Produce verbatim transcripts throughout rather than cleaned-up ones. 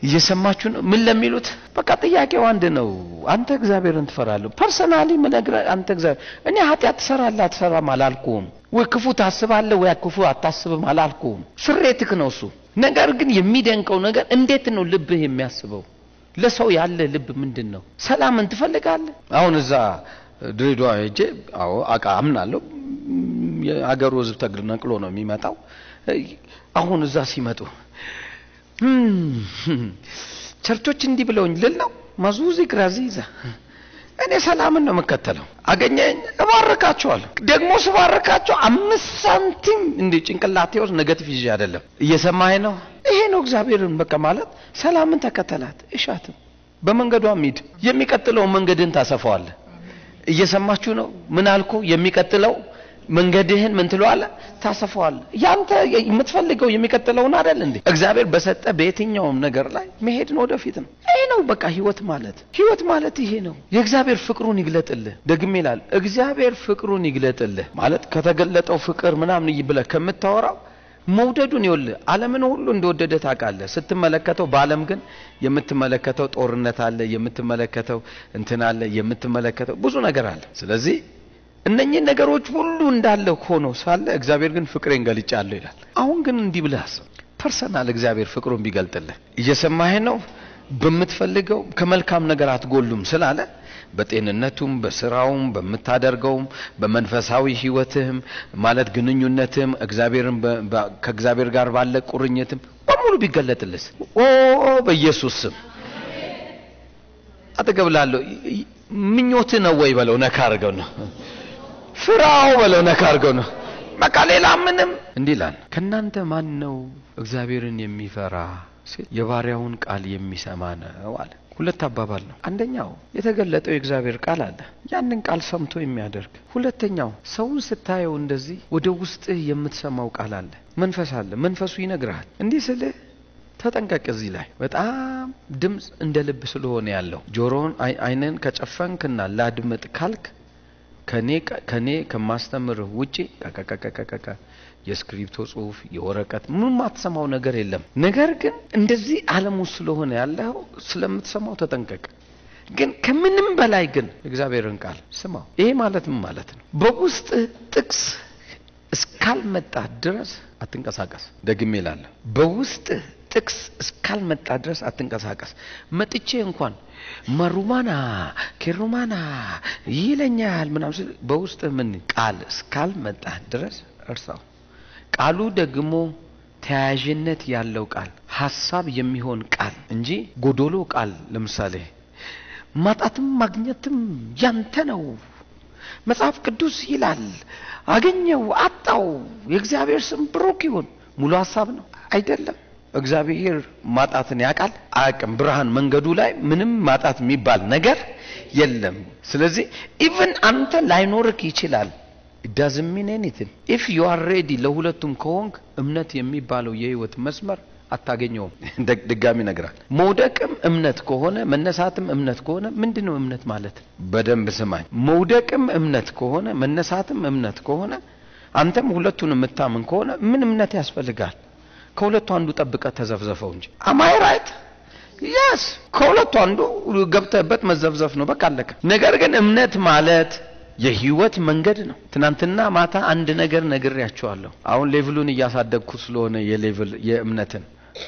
እየሰማችሁ ነው ምን ለሚሉት በቃ ጥያቄው አንድ ነው አንተ እግዚአብሔርን ትፈራለህ ፐርሰናሊ ምን ነገር አንተ እግዚአብሔር እኔ ኃጢአት ትሰራለህ አትሰራም አላልኩም ወይ ክፉ ታስባለህ ወይ ክፉ አታስብም አላልኩም ፍሬትክ ነው እሱ ነገር ግን የሚደንቀው ነገር እንዴት ነው ልብህ የሚያስበው ለሰው ያለ ልብ ምንድነው ሰላምን ትፈልጋለህ አሁን እዛ ድሬዳዋ ሄጄ አዎ አቃ አምናለሁ የአገሩ ህዝብ ተግነቅሎ ነው የሚመጣው አሁን እዛ ሲመጡ ቸርቾች እንዲህ ብለውኝ ልልነው ማዙዚ ግራዚዛ እኔ ሰላምን ነው መከተለው አገኘኝ እባርካቸዋለሁ ደግሞ ስባርካቸው አምስት ሳንቲም እንደ ጭንቅላቴ ውስጥ ኔጌቲቭ ይዤ አይደለም እየሰማኸኝ ነው ይሄ ነው እግዚአብሔርን በቃ ማለት ሰላምን ተከተላት እሻትም በመንገዷ ሂድ የሚቀጥለው መንገድን ታሰፋዋለህ እየሰማችሁ ነው ምን አልኩ የሚቀጥለው መንገድህን ምን ትለዋለህ ታሰፋዋለህ ያንተ የምትፈልገው የሚቀጥለውን አይደል እንዴ እግዚአብሔር በሰጠ በየትኛውም ነገር ላይ መሄድ ነው ወደፊት ነው ይሄ ነው በቃ ህይወት ማለት ህይወት ማለት ይሄ ነው የእግዚአብሔር ፍቅሩን ይግለጥልህ ደግሜ ይላል እግዚአብሔር ፍቅሩን ይግለጥልህ ማለት ከተገለጠው ፍቅር ምናምን ይብለህ ከምታወራው መውደዱን ይወልህ ዓለምን ሁሉ እንደወደደ ታውቃለህ ስትመለከተው በዓለም ግን የምትመለከተው ጦርነት አለ የምትመለከተው እንትን አለ የምትመለከተው ብዙ ነገር አለ ስለዚህ እነኚህ ነገሮች ሁሉ እንዳለ ሆኖ ሳለ እግዚአብሔር ግን ፍቅሬን ገልጫለሁ ይላል አሁን ግን እንዲህ ብለህስ ፐርሰናል እግዚአብሔር ፍቅሩን ቢገልጥልህ እየሰማኸኝ ነው በመትፈልገው ከመልካም ነገር አትጎሉም ስላለ በጤንነቱም በስራውም በመታደርገውም በመንፈሳዊ ህይወትህም ማለት ግንኙነትህም እግዚአብሔርን ከእግዚአብሔር ጋር ባለ ቁርኝትም በሙሉ ቢገለጥልህ ኦ በኢየሱስ ስም አተገብላለሁ ምኞት ነው ወይ በለው ነካ አርገው ነው ፍራው በለው ነካ አርገው ነው በቃ ሌላ ምንም እንዲላል ከናንተ ማን ነው እግዚአብሔርን የሚፈራ የባሪያውን ቃል የሚሰማ ነው አለ ሁለት አባባል ነው አንደኛው የተገለጠው የእግዚአብሔር ቃል አለ ያንን ቃል ሰምቶ የሚያደርግ ሁለተኛው ሰውን ስታየው እንደዚህ ወደ ውስጥ የምትሰማው ቃል አለ መንፈስ አለ መንፈሱ ይነግራል እንዲህ ስለ ተጠንቀቅ እዚህ ላይ በጣም ድምጽ እንደ ልብ ስለሆነ ያለው ጆሮን አይነን ከጨፈንክና ላድመጥ ካልክ ከኔ ከኔ ከማስተምር ውጪ ከከከከከከ የስክሪፕቶ ጽሁፍ የወረቀት ምንም ማትሰማው ነገር የለም ነገር ግን እንደዚህ ዓለሙ ስለሆነ ያለው ስለምትሰማው ተጠንቀቅ ግን ከምንም በላይ ግን እግዚአብሔርን ቃል ስማው ይሄ ማለት ምን ማለት ነው በውስጥ ጥቅስ እስካልመጣ ድረስ አትንቀሳቀስ ደግሜ እላለሁ በውስጥ ጥቅስ እስካልመጣ ድረስ አትንቀሳቀስ መጥቼ እንኳን ማሩማና ከሩማና ይለኛል ምናምን በውስጥ ምን ቃል እስካልመጣ ድረስ እርሳው ቃሉ ደግሞ ተያያዥነት ያለው ቃል ሐሳብ የሚሆን ቃል እንጂ ጎዶሎ ቃል ለምሳሌ ማጣትም ማግኘትም ያንተ ነው መጽሐፍ ቅዱስ ይላል አገኘው አጣው የእግዚአብሔር ስም ብሩክ ይሁን ሙሉ ሐሳብ ነው አይደለም እግዚአብሔር ማጣትን ያቃል አያቅም ብርሃን መንገዱ ላይ ምንም ማጣት የሚባል ነገር የለም ስለዚህ even አንተ ላይኖርክ ይችላል it doesn't mean anything if you are ready ለሁለቱም ከሆንክ እምነት የሚባለው የህይወት መስመር አታገኘውም ድጋሚ ነግራል መውደቅም እምነት ከሆነ መነሳትም እምነት ከሆነ ምንድነው እምነት ማለት በደንብ ስማኝ መውደቅም እምነት ከሆነ መነሳትም እምነት ከሆነ አንተም ሁለቱንም መታመን ከሆነ ምን እምነት ያስፈልጋል ከሁለቱ አንዱ ጠብቀህ ተዘፍዘፈው እንጂ am I right yes ከሁለቱ አንዱ ገብተህበት መዘፍዘፍ ነው በቃ አለከ ነገር ግን እምነት ማለት የህይወት መንገድ ነው ትናንትና ማታ አንድ ነገር ነግሬያችኋለሁ አሁን ሌቭሉን እያሳደግኩ ስለሆነ የሌቭል የእምነትን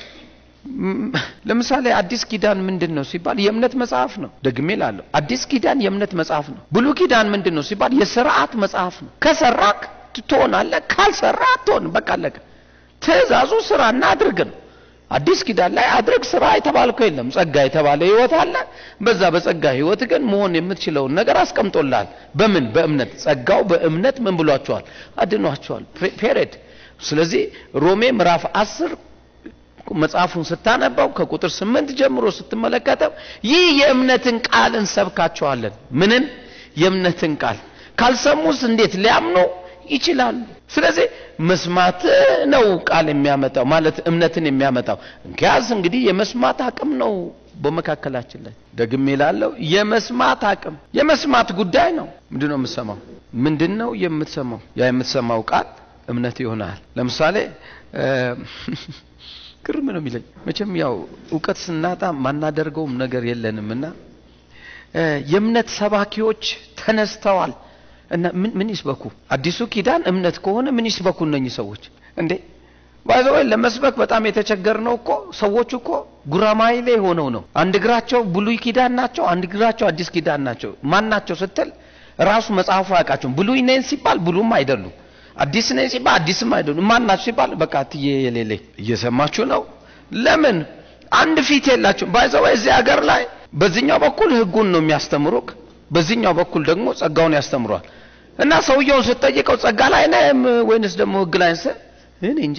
ለምሳሌ አዲስ ኪዳን ምንድነው ሲባል የእምነት መጽሐፍ ነው ደግሜ እላለሁ አዲስ ኪዳን የእምነት መጽሐፍ ነው ብሉይ ኪዳን ምንድነው ሲባል የሥርዓት መጽሐፍ ነው ከሰራክ ትሆናለህ ካልሰራህ አትሆንም በቃ አለከ ትእዛዙ ስራና አድርግ ነው አዲስ ኪዳን ላይ አድርግ ስራ የተባልከው የለም ጸጋ የተባለ ህይወት አለ በዛ በጸጋ ህይወት ግን መሆን የምትችለው ነገር አስቀምጦልሃል በምን በእምነት ጸጋው በእምነት ምን ብሏቸዋል አድኗቸዋል ፔሬድ ስለዚህ ሮሜ ምዕራፍ አስር መጽሐፉን ስታነባው ከቁጥር ስምንት ጀምሮ ስትመለከተው ይህ የእምነትን ቃል እንሰብካቸዋለን ምንን የእምነትን ቃል ካልሰሙስ እንዴት ሊያምኑ ይችላል ስለዚህ መስማት ነው ቃል የሚያመጣው ማለት እምነትን የሚያመጣው እንግዲያስ እንግዲህ የመስማት አቅም ነው በመካከላችን ላይ ደግሜ እላለሁ የመስማት አቅም የመስማት ጉዳይ ነው ምንድነው የምትሰማው ምንድነው የምትሰማው ያ የምትሰማው ቃል እምነት ይሆናል ለምሳሌ ግርም ነው የሚለኝ። መቼም ያው ዕውቀት ስናጣ ማናደርገውም ነገር የለንምና የእምነት ሰባኪዎች ተነስተዋል እና ምን ምን ይስበኩ? አዲሱ ኪዳን እምነት ከሆነ ምን ይስበኩ እነኚህ ሰዎች እንዴ? ባይዘው ለመስበክ በጣም የተቸገርነው እኮ ሰዎች እኮ ጉራማይሌ ሆነው ነው። አንድ እግራቸው ብሉይ ኪዳን ናቸው፣ አንድ እግራቸው አዲስ ኪዳን ናቸው። ማን ናቸው ስትል ራሱ መጽሐፉ ያውቃቸው። ብሉይ ነን ሲባል ብሉም አይደሉም፣ አዲስ ነን ሲባል አዲስም አይደሉም። ማን ናቸው ሲባል በቃ ትዬ የሌለ እየሰማችሁ ነው። ለምን አንድ ፊት የላችሁ? ባይዘው እዚህ ሀገር ላይ በዚህኛው በኩል ህጉን ነው የሚያስተምሩክ፣ በዚህኛው በኩል ደግሞ ጸጋውን ያስተምሯል። እና ሰውየው ስትጠይቀው ጸጋ ላይ ነህ ወይንስ ደግሞ ህግ ላይ ነህ? እኔ እንጃ።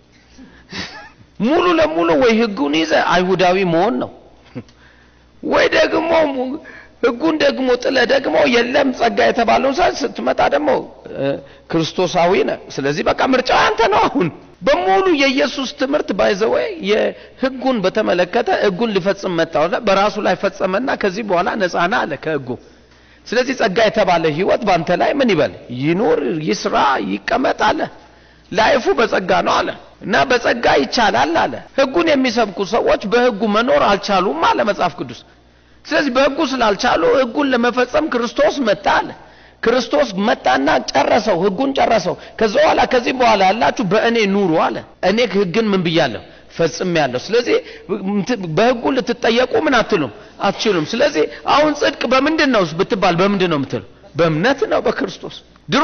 ሙሉ ለሙሉ ወይ ህጉን ይዘ አይሁዳዊ መሆን ነው ወይ ደግሞ ህጉን ደግሞ ጥለ ደግሞ የለም ጸጋ የተባለው ሰው ስትመጣ ደግሞ ክርስቶሳዊ ነህ። ስለዚህ በቃ ምርጫው አንተ ነው። አሁን በሙሉ የኢየሱስ ትምህርት ባይዘው የህጉን በተመለከተ ህጉን ሊፈጽም መጣው በራሱ ላይ ፈጸመና ከዚህ በኋላ ነፃ ነህ አለ ከህጉ። ስለዚህ ጸጋ የተባለ ህይወት ባንተ ላይ ምን ይበል ይኖር ይስራ ይቀመጥ አለ። ላይፉ በጸጋ ነው አለ እና በጸጋ ይቻላል አለ። ህጉን የሚሰብኩ ሰዎች በህጉ መኖር አልቻሉም አለ መጽሐፍ ቅዱስ። ስለዚህ በህጉ ስላልቻሉ ህጉን ለመፈጸም ክርስቶስ መጣ አለ። ክርስቶስ መጣና ጨረሰው፣ ህጉን ጨረሰው። ከዛ በኋላ ከዚህ በኋላ ያላችሁ በእኔ ኑሩ አለ። እኔ ህግን ምን ብያለሁ ፈጽሜያለሁ። ስለዚህ በህጉ ልትጠየቁ ምን አትሉም አትችሉም። ስለዚህ አሁን ጽድቅ በምንድነው ብትባል በምንድነው የምትል? በእምነት ነው በክርስቶስ። ድሮ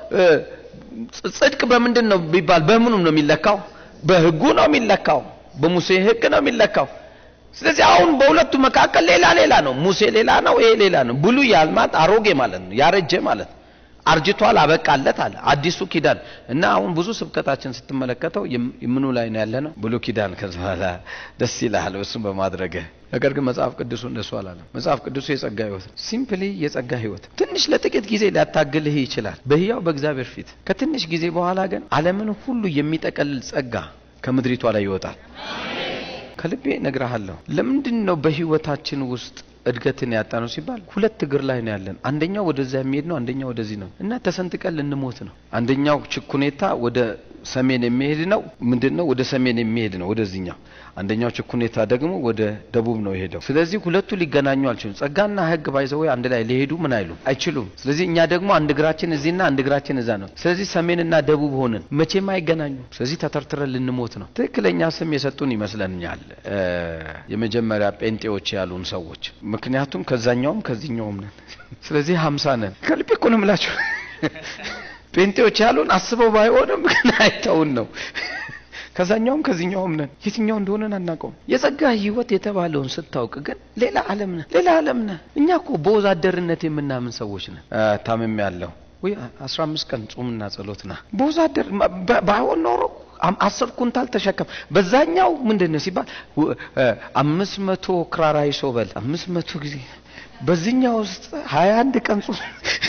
ጽድቅ በምንድነው ቢባል በምኑም ነው የሚለካው? በህጉ ነው የሚለካው፣ በሙሴ ህግ ነው የሚለካው። ስለዚህ አሁን በሁለቱ መካከል ሌላ ሌላ ነው። ሙሴ ሌላ ነው፣ ይሄ ሌላ ነው። ብሉይ ያልማት አሮጌ ማለት ነው፣ ያረጀ ማለት አርጅቷል አበቃለት አለ አዲሱ ኪዳን። እና አሁን ብዙ ስብከታችን ስትመለከተው ምኑ ላይ ነው ያለነው? ብሉይ ኪዳን። ከዛ ደስ ይላል እሱን በማድረግ። ነገር ግን መጽሐፍ ቅዱስ እንደሱ አላለም። መጽሐፍ ቅዱስ የጸጋ ህይወት ሲምፕሊ የጸጋ ህይወት ትንሽ ለጥቂት ጊዜ ሊያታግልህ ይችላል በህያው በእግዚአብሔር ፊት። ከትንሽ ጊዜ በኋላ ግን ዓለምን ሁሉ የሚጠቀልል ጸጋ ከምድሪቷ ላይ ይወጣል። ከልቤ ነግራለሁ። ለምንድን ነው በህይወታችን ውስጥ እድገትን ያጣነው ሲባል ሁለት እግር ላይ ነው ያለን። አንደኛው ወደዛ የሚሄድ ነው፣ አንደኛው ወደዚህ ነው። እና ተሰንጥቀን ልንሞት ነው። አንደኛው ችኩኔታ ወደ ሰሜን የሚሄድ ነው። ምንድነው ወደ ሰሜን የሚሄድ ነው ወደዚህኛው። አንደኛው ችኩኔታ ደግሞ ወደ ደቡብ ነው የሄደው። ስለዚህ ሁለቱ ሊገናኙ አልቻሉም። ጸጋና ህግ ባይዘው አንድ ላይ ሊሄዱ ምን አይሉ አይችሉም። ስለዚህ እኛ ደግሞ አንድ እግራችን እዚህና አንድ እግራችን እዛ ነው። ስለዚህ ሰሜንና ደቡብ ሆነን መቼም አይገናኙ። ስለዚህ ተተርትረን ልንሞት ነው። ትክክለኛ ስም የሰጡን ይመስለኛል የመጀመሪያ ጴንጤዎች ያሉን ሰዎች። ምክንያቱም ከዛኛውም ከዚህኛውም ነን። ስለዚህ ሀምሳ ነን። ከልቤ እኮ ነው የምላችሁ። ጴንጤዎች ያሉን አስበው ባይሆንም ግን አይተውን ነው። ከዛኛውም ከዚህኛውም ነን። የትኛው እንደሆነ አናውቀውም። የጸጋ ህይወት የተባለውን ስታውቅ ግን ሌላ ዓለም ነህ፣ ሌላ ዓለም ነህ። እኛ እኮ በወዛደርነት የምናምን ሰዎች ነን። ታምም ያለው ወይ አስራ አምስት ቀን ጾምና ጸሎትና በወዛደር ባይሆን ኖሮ አስር ኩንታል ተሸከም። በዛኛው ምንድነው ሲባል አምስት መቶ ክራራይ ሶበል አምስት መቶ ጊዜ በዚህኛው ውስጥ ሃያ አንድ ቀን ጾም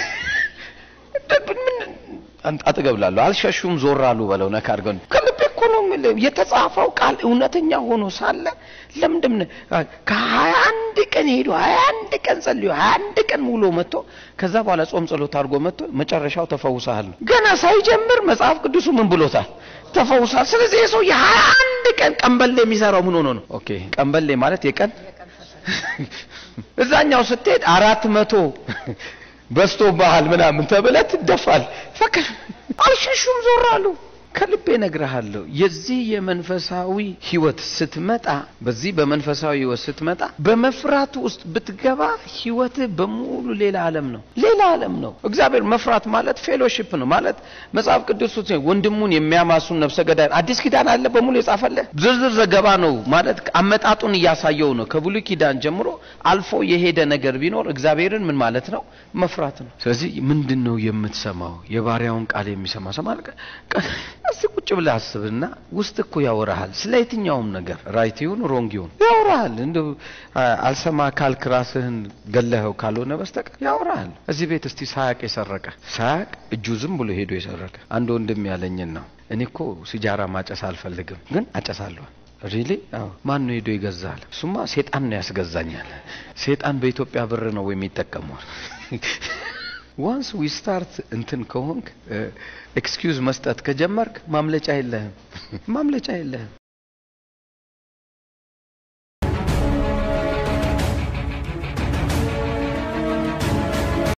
አጥገብላለሁ አልሸሹም ዞራሉ በለው ነካርገን ከልቤ እኮ ነው የተጻፈው ቃል እውነተኛ ሆኖ ሳለ ለምንድን ከሃያ አንድ ቀን ሄዶ ሃያ አንድ ቀን ጸልዮ ሃያ አንድ ቀን ሙሉ መጥቶ ከዛ በኋላ ጾም ጸሎት አድርጎ መጥቶ መጨረሻው ተፈውሳል። ገና ሳይጀምር መጽሐፍ ቅዱሱ ምን ብሎታል? ተፈውሳል። ስለዚህ የሰው የሃያ አንድ ቀን ቀንበሌ የሚሰራው ምን ሆኖ ነው? ኦኬ ቀንበሌ ማለት የቀን እዛኛው ስትሄድ አራት መቶ በስቶ ባህል ምናምን ተበለት ደፋል ፈከ አልሸሹም ዞራሉ። ከልቤ ነግራለሁ የዚህ የመንፈሳዊ ህይወት ስትመጣ በዚህ በመንፈሳዊ ህይወት ስትመጣ በመፍራት ውስጥ ብትገባ ህይወት በሙሉ ሌላ ዓለም ነው፣ ሌላ ዓለም ነው። እግዚአብሔር መፍራት ማለት ፌሎሺፕ ነው ማለት መጽሐፍ ቅዱስ ውስጥ ወንድሙን የሚያማሱን ነፍሰ ገዳይ አዲስ ኪዳን አለ በሙሉ የጻፈለ ዝርዝር ዘገባ ነው ማለት አመጣጡን እያሳየው ነው። ከብሉይ ኪዳን ጀምሮ አልፎ የሄደ ነገር ቢኖር እግዚአብሔርን ምን ማለት ነው መፍራት ነው። ስለዚህ ምንድነው የምትሰማው? የባሪያውን ቃል የሚሰማ ሰው ማለት እስቲ ቁጭ ብለህ አስብና ውስጥ እኮ ያወራሃል ስለ የትኛውም ነገር ራይት ይሁን ሮንግ ይሁን ያወራሃል። እንደው አልሰማ ካልክ ራስህን ገለኸው ካልሆነ በስተቀር ያወራሃል። እዚህ ቤት እስቲ ሳያቅ የሰረቀ ሳያቅ እጁ ዝም ብሎ ሄዶ የሰረቀ አንድ ወንድም ያለኝን ነው። እኔ እኮ ሲጃራ ማጨስ አልፈልግም ግን አጨሳለሁ። ሪሊ አዎ ማን ነው ሄዶ ይገዛል? እሱማ ሰይጣን ነው ያስገዛኛል። ሰይጣን በኢትዮጵያ ብር ነው የሚጠቀመው። once we start እንትን ከሆንክ ኤክስኪውዝ መስጠት ከጀመርክ ማምለጫ የለህም፣ ማምለጫ የለህም።